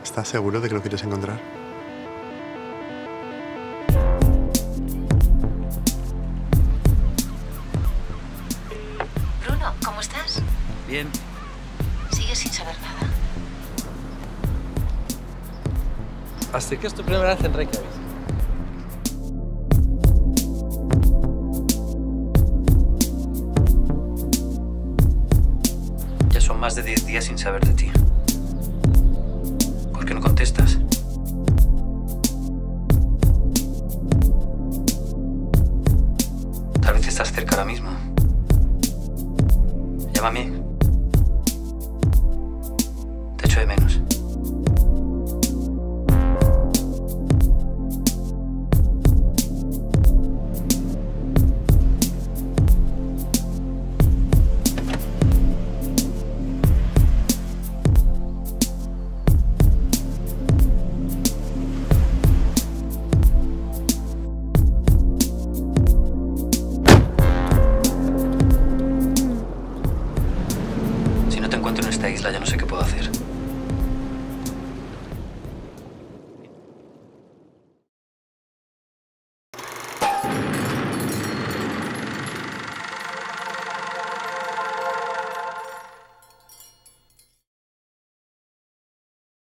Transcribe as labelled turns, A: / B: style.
A: ¿Estás seguro de que lo quieres encontrar?
B: Bruno, ¿cómo estás?
C: Bien.
B: Sigues sin saber nada.
C: Hasta que es tu primera vez en Reykjavik. Ya son más de 10 días sin saber de ti. ¿Por qué no contestas? Tal vez estás cerca ahora mismo. Llámame. Te echo de menos. Si no te encuentro en esta isla, ya no sé qué puedo hacer.